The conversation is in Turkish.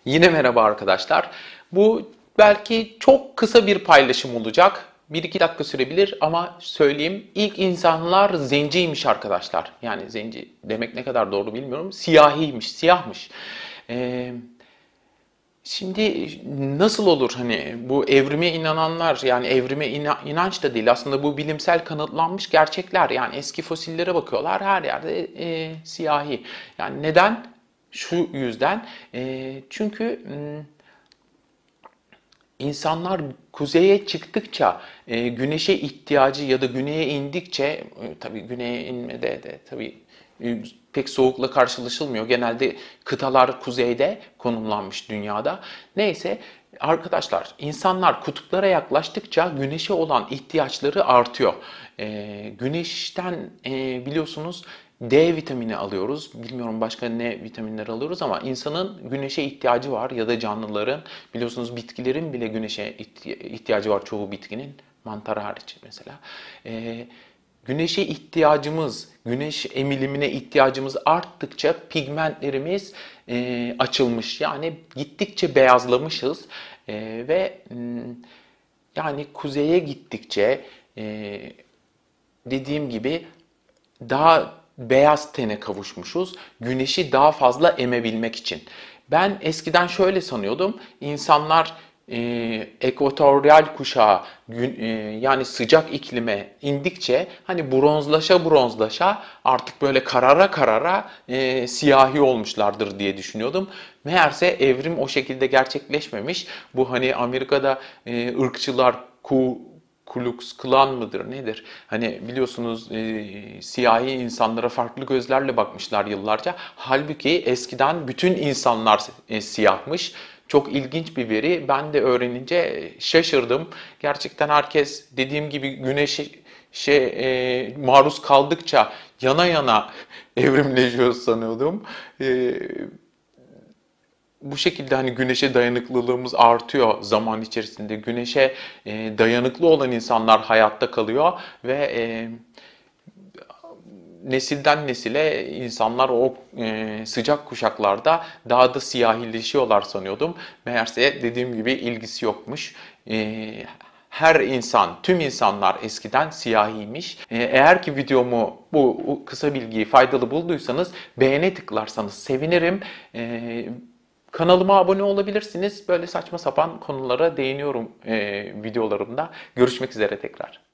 Yine merhaba arkadaşlar. Bu belki çok kısa bir paylaşım olacak. 1-2 dakika sürebilir ama söyleyeyim. İlk insanlar zenciymiş arkadaşlar. Yani zenci demek ne kadar doğru bilmiyorum. Siyahiymiş, siyahmış. Ee, Şimdi nasıl olur hani bu evrime inananlar yani evrime inanç da değil aslında bu bilimsel kanıtlanmış gerçekler. Yani eski fosillere bakıyorlar her yerde siyahi. Yani neden? Şu yüzden çünkü insanlar kuzeye çıktıkça güneşe ihtiyacı ya da güneye indikçe tabii güneye inmede de tabii pek soğukla karşılaşılmıyor. Genelde kıtalar kuzeyde konumlanmış dünyada. Neyse arkadaşlar insanlar kutuplara yaklaştıkça güneşe olan ihtiyaçları artıyor. Güneşten biliyorsunuz D vitamini alıyoruz. Bilmiyorum başka ne vitaminler alıyoruz ama insanın güneşe ihtiyacı var ya da canlıların. Biliyorsunuz bitkilerin bile güneşe ihtiyacı var çoğu bitkinin. Mantar hariç mesela. Güneşe ihtiyacımız, güneş emilimine ihtiyacımız arttıkça pigmentlerimiz açılmış. Yani gittikçe beyazlamışız. Ve yani kuzeye gittikçe dediğim gibi daha beyaz tene kavuşmuşuz. Güneşi daha fazla emebilmek için. Ben eskiden şöyle sanıyordum. İnsanlar ekvatoryal kuşağa yani sıcak iklime indikçe hani bronzlaşa artık böyle karara siyahi olmuşlardır diye düşünüyordum. Meğerse evrim o şekilde gerçekleşmemiş. Bu hani Amerika'da ırkçılar Ku Klux Klan mıdır nedir? Hani biliyorsunuz siyahi insanlara farklı gözlerle bakmışlar yıllarca. Halbuki eskiden bütün insanlar siyahmış. Çok ilginç bir veri. Ben de öğrenince şaşırdım. Gerçekten herkes dediğim gibi güneşe maruz kaldıkça yana yana evrimleşiyor sanıyordum. Bu şekilde hani güneşe dayanıklılığımız artıyor zaman içerisinde. Güneşe dayanıklı olan insanlar hayatta kalıyor ve nesilden nesile insanlar o sıcak kuşaklarda daha da siyahileşiyorlar sanıyordum. Meğerse dediğim gibi ilgisi yokmuş. Her insan, tüm insanlar eskiden siyahiymiş. Eğer ki videomu bu kısa bilgiyi faydalı bulduysanız beğene tıklarsanız sevinirim. Kanalıma abone olabilirsiniz. Böyle saçma sapan konulara değiniyorum videolarımda. Görüşmek üzere tekrar.